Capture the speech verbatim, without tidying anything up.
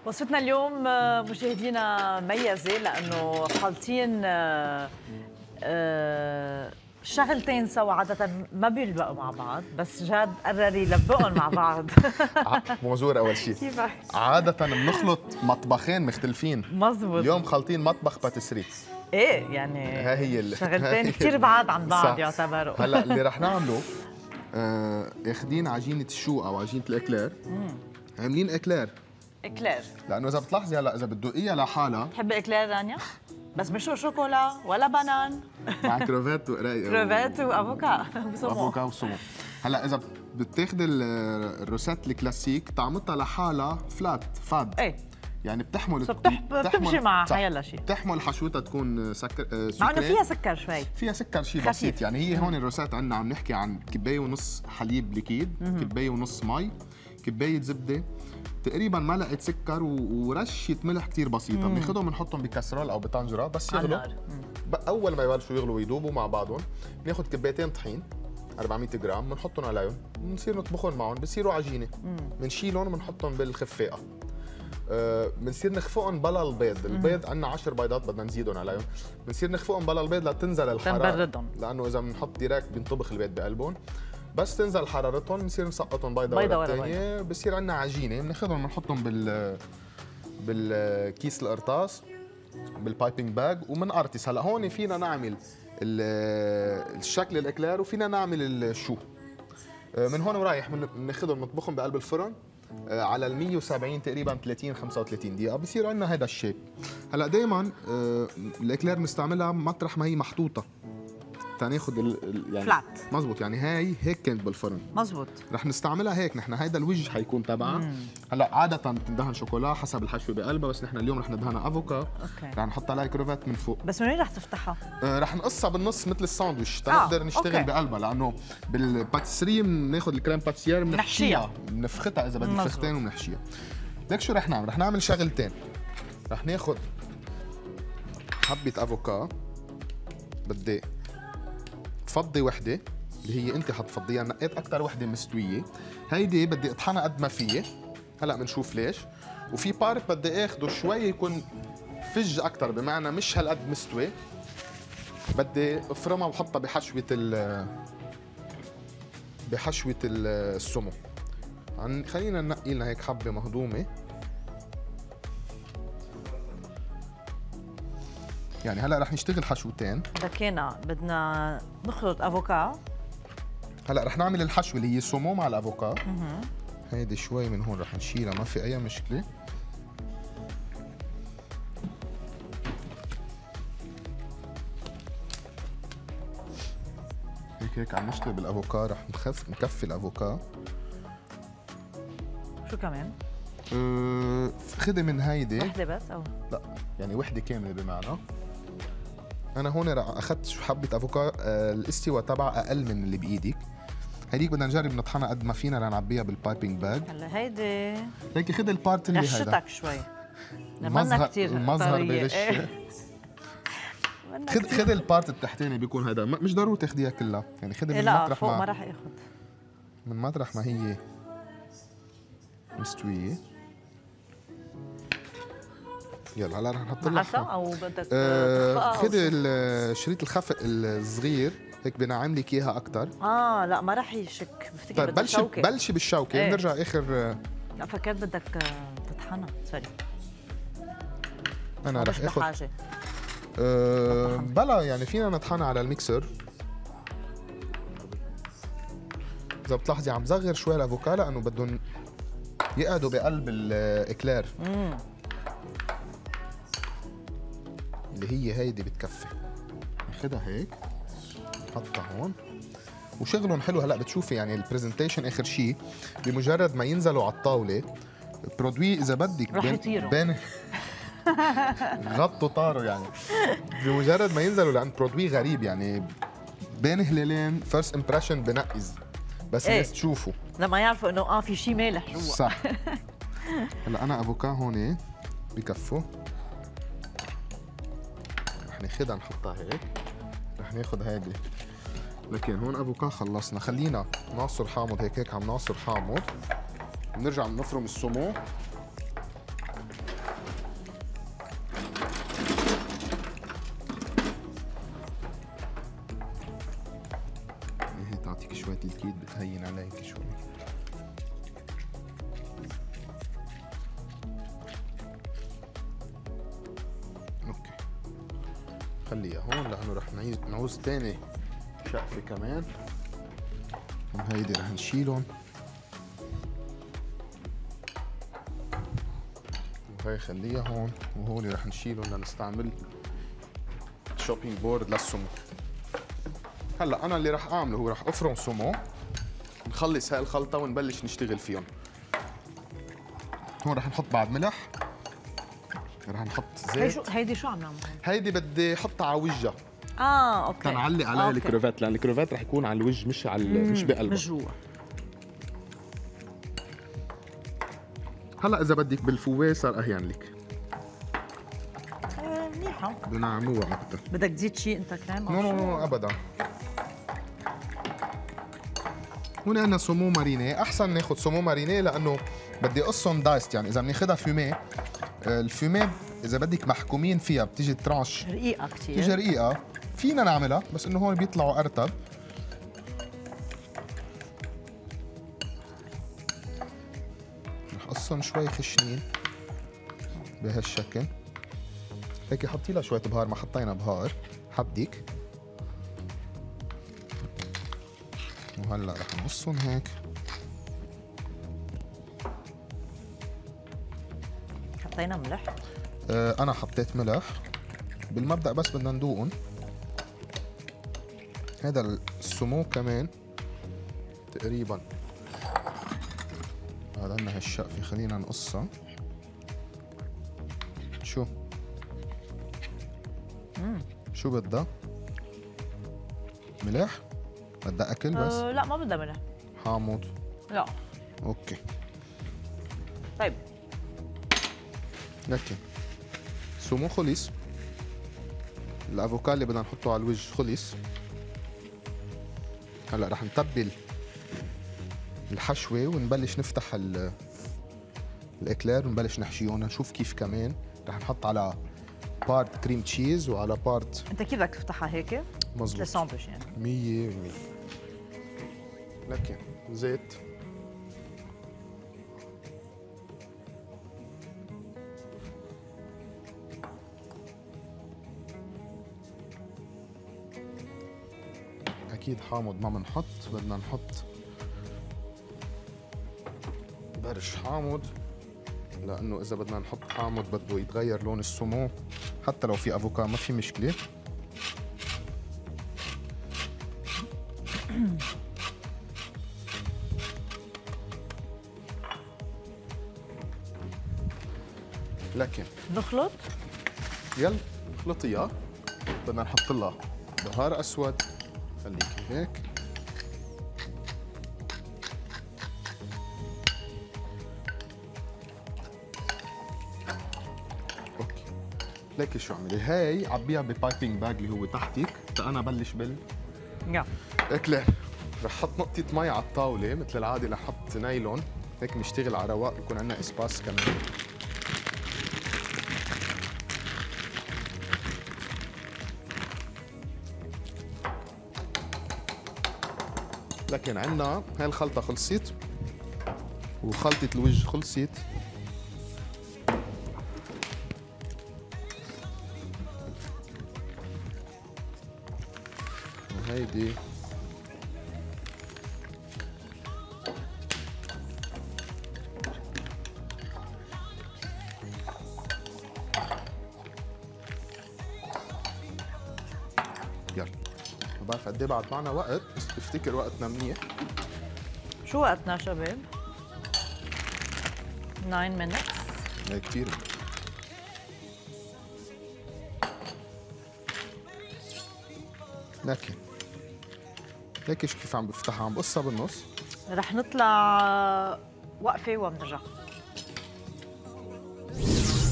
وصفتنا اليوم مشاهدينا ميزة لأنه خالطين شغلتين سوا عادة ما بيلبقوا مع بعض، بس جاد قرر يلبقهم مع بعض. بونجور أول شيء. كيفك؟ عادة بنخلط مطبخين مختلفين. مظبوط. اليوم خالطين مطبخ باتيسري. ايه يعني ها هي شغلتين كثير بعاد عن بعض صح. يعتبروا. هلا اللي رح نعمله آه اخذين عجينة الشو أو عجينة الإكلير. عاملين إكلير. إكلير. لأنه إذا بتلاحظي هلا إذا بتدوقيها لحالها. بتحب إكلير رانيا؟ بس مش شوكولا ولا بنان. مع كروفات وقرايق. كروفات وافوكا وسمو. افوكا وسمو. هلا اذا بتاخذي الروسات الكلاسيك طعمتها لحالها فلات فاد. ايه يعني بتحمل بتح... بتمشي مع حيلا شيء. بتحمل حشوتها تكون سكر آه مع انه فيها سكر شوي. فيها سكر شيء بسيط، يعني هي هون الروسات عندنا عم نحكي عن كبايه ونص حليب ليكيد، كبايه ونص مي، كبايه زبده، تقريبا معلقه سكر ورشه ملح كثير بسيطه. بناخذهم بنحطهم بكسرول او بطنجره بس يغلوا. اول ما يبلشوا يغلوا ويذوبوا مع بعضهم بناخذ كبايتين طحين أربعمية جرام بنحطهم عليهم، بنصير نطبخهم معهم بصيروا عجينه. بنشيلهم وبنحطهم بالخفاقه. بنصير أه نخفقهم بلا البيض، البيض عندنا عشر بيضات بدنا نزيدهم عليهم، بنصير نخفقهم بلا البيض لتنزل الحراره، تنبردهم، لانه اذا بنحط ديريكت بينطبخ البيض بقلبهم. بس تنزل حرارتهم بنصير نسقطهم بيضه ورا الثانيه، بصير عندنا عجينه. بناخذهم بنحطهم بال بالكيس القرطاس بالبايبنج باج وبنقرطس. هلا هون فينا نعمل الشكل الاكلير وفينا نعمل الشو. من هون ورايح بناخذهم بنطبخهم بقلب الفرن على ال مية وسبعين تقريبا ثلاثين خمسة وثلاثين دقيقة بصير عندنا هذا الشيب. هلا دائما الاكلير بنستعملها مطرح ما هي محطوطة تناخذ يعني فلات. مزبوط، يعني هاي هيك كانت بالفرن مزبوط، رح نستعملها هيك. نحن هيدا الوجه حيكون تبعها. هلا عادة بتندهن شوكولا حسب الحشوة بقلبها، بس نحن اليوم رح ندهنها افوكا. اوكي رح نحط عليها كروفات من فوق. بس من وين رح تفتحها؟ آه رح نقصها بالنص مثل الساندويتش تنقدر آه. نشتغل أوكي. بقلبها، لانه بالباتيسري بناخذ الكريم باتيسير بنحشيها بنفختها اذا بدك فختين وبنحشيها. ليك شو رح نعمل؟ رح نعمل شغلتين. رح ناخذ حبة افوكا، بدي تفضي وحده اللي هي انت حتفضيها، نقيت اكثر وحده مستويه، هيدي بدي اطحنها قد ما فيي. هلا بنشوف ليش. وفي بارت بدي اخده شوي يكون فج اكثر، بمعنى مش هالقد مستوي، بدي افرمها وحطها بحشوه ال بحشوه السمو. خلينا ننقي لنا هيك حبه مهضومه. يعني هلا رح نشتغل حشوتين. بدكينا بدنا نخلط افوكا. هلا رح نعمل الحشوه اللي هي سمو مع الافوكا. هيدي شوي من هون رح نشيلها، ما في اي مشكله. هيك هيك عم نشتغل بالافوكا. رح نخف نكفي الافوكا. شو كمان؟ أه خدي من هيدي وحده بس او لا يعني وحده كامله، بمعنى انا هون اخذت حبه افوكا الاستوى تبعها اقل من اللي بايدك. هديك بدنا نجرب نطحنها قد ما فينا لنعبيها بالبايبنج باج. هلا هيدي هيك خذ البارت اللي هيدا غشتك شوي منا كثير المظهر بغش. خذ خذ البارت التحتاني بيكون هذا، مش ضروري تاخذيها كلها، يعني خذي من لا مطرح فوق ما ما راح ياخذ، من مطرح ما هي مستويه. يلا هلا رح نحط لها عسل او بدك آه خذي شريط الخفق الصغير هيك بنعم لك اياها اكثر. اه لا ما راح يشك، بفتكر طيب بلشي بلشي بالشوكه. ايه. بنرجع اخر. لا فكرت بدك تطحنها. سوري انا رح اخذ أه بلا يعني فينا نطحنها على الميكسر. اذا بتلاحظي عم صغر شوي الافوكا لانه بدهم يقعدوا بقلب الاكلير. امم اللي هي هيدي بتكفي. ناخذها هيك نحطها هون وشغلهم حلو. هلا بتشوفي يعني البرزنتيشن اخر شيء بمجرد ما ينزلوا على الطاوله برودوي اذا بدك رح يطيروا بين غطوا طاروا يعني. بمجرد ما ينزلوا لعند برودوي غريب يعني بين هلالين فيرست امبريشن بنقز بس الناس ايه؟ تشوفوا لما يعرفوا انه اه في شيء مالح جوا. صح. هلا انا افوكا هون بكفوا. رح ناخذها نحطها هيك. رح ناخذ هيدي لكن هون افوكا خلصنا. خلينا نعصر حامض هيك هيك عم نعصر حامض. بنرجع بنفرم السمو الكيد بتهين عليك شوي. اوكي خليها هون لانه رح نعيز نعوز تاني شقفه كمان. هيدي رح نشيلهم وهي خليها هون، وهول رح نشيلهم لنستعمل شوبينج بورد للسمو. هلا انا اللي رح اعمله هو رح افرم سمو، نخلص هاي الخلطه ونبلش نشتغل فيهم. هون رح نحط بعد ملح، رح نحط زيت. هي شو هيدي شو عم نعمل؟ هيدي بدي احطها على وجهها. اه اوكي. تنعلق عليها الكروفات، لان الكروفات رح يكون على الوجه مش على مش بقلبها، مش جوا. هلا اذا بدك بالفواه صار اهين لك. آه، منيحه. بنعموها اكثر. بدك تزيد شيء انت كريم؟ نو نو نو ابدا. هون عندنا سومو ماريني، احسن ناخذ سومو ماريني لانه بدي قصهم دايست، يعني اذا بناخذها فيميه، الفيميه اذا بدك محكومين فيها بتيجي ترانش رقيقه كثير، بتيجي رقيقه، فينا نعملها بس انه هون بيطلعوا ارتب. رح قصهم شوي خشنين بهالشكل هيك. حطي لها شويه بهار، ما حطينا بهار حدك. وهلا رح نقصهم هيك. حطينا ملح. آه انا حطيت ملح بالمبدا بس بدنا ندوقهم. هذا السمو كمان تقريبا. هذا عندنا هالشقفه خلينا نقصها. شو مم. شو بدها؟ ملح؟ بدها اكل بس؟ أه لا ما بدها ملح. حامض؟ لا. اوكي. طيب لكن سمو خلص. الافوكا اللي بدنا نحطه على الوجه خلص. هلا رح نتبل الحشوه ونبلش نفتح ال الاكلير ونبلش نحشيهم. نشوف كيف كمان رح نحط على بارت كريم تشيز وعلى بارت. انت كيف بدك تفتحها هيك؟ مظبوط. مثل ساندويتش يعني. مية بالمية. لكن زيت. اكيد حامض ما بنحط، بدنا نحط برش حامض لانه اذا بدنا نحط حامض بده يتغير لون السمو. حتى لو في افوكا ما في مشكله. لكن نخلط. يلا اخلطيها. بدنا نحط لها بهار اسود. خليكي هيك. اوكي. ليكي شو عملي؟ هاي عبيها ببايبينج باج اللي هو تحتك، انا بلش بال يا اكله. رح احط نقطة مي على الطاولة مثل العادة، رح احط نايلون هيك نشتغل على رواق، يكون عندنا اسباس كمان. لكن عندنا هاي الخلطة خلصت وخلطة الوجه خلصت. وهيدي يلا. ما بعرف قد ايه بعد معنا وقت، بس بفتكر وقتنا منيح. شو وقتنا شباب؟ تسعة minutes. هي كثير. لكن ليك كيف عم بفتحها، عم بقصها بالنص. رح نطلع وقفه وبنرجع.